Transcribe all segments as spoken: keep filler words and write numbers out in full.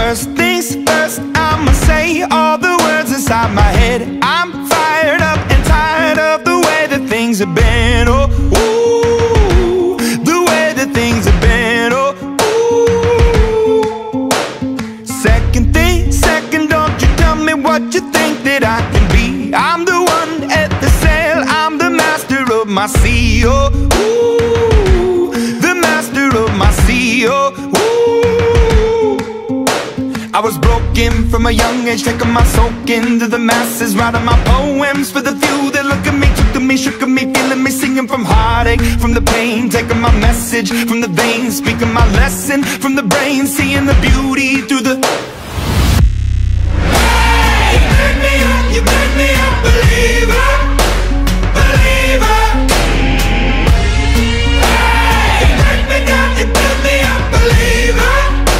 First things first, I'ma say all the words inside my head. I'm fired up and tired of the way that things have been. Oh, ooh, the way that things have been. Oh, ooh. Second thing, second, don't you tell me what you think that I can be. I'm the one at the sail, I'm the master of my sea. Oh, ooh, the master of my sea. Oh, ooh. I was broken from a young age, taking my soak into the masses, writing my poems for the few that look at me, took to me, shook at me, feeling me, singing from heartache, from the pain, taking my message from the veins, speaking my lesson from the brain, seeing the beauty through the... Hey, you made me up, you made me a believer, believer. Hey, you break me down, you build me up, believer.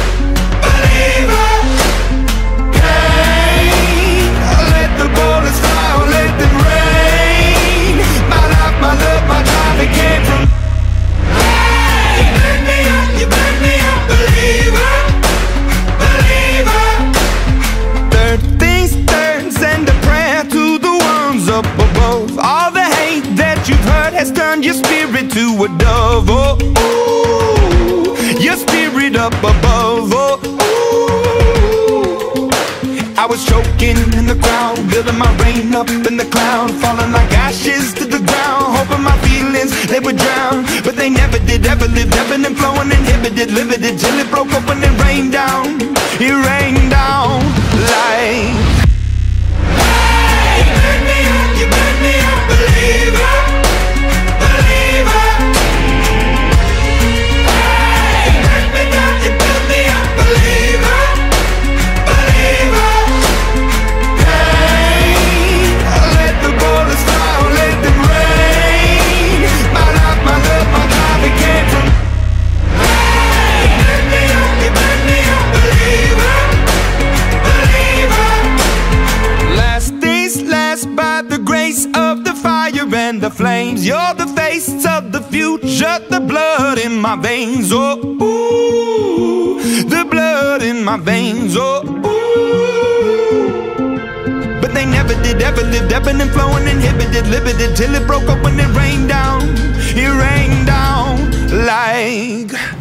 Has turned your spirit to a dove. Oh, ooh, your spirit up above. Oh, ooh. I was choking in the crowd, building my rain up in the cloud, falling like ashes to the ground, hoping my feelings, they would drown. But they never did, ever lived, ebbing and flowing, inhibited, limited, till it broke open and rained down. It rained down like... Hey, you made me up, you made me a believer. And the flames, you're the face of the future, the blood in my veins. Oh, ooh, the blood in my veins. Oh, ooh. But they never did, ever lived, ebbing and flowing, inhibited, limited, till it broke up when it rained down. It rained down like...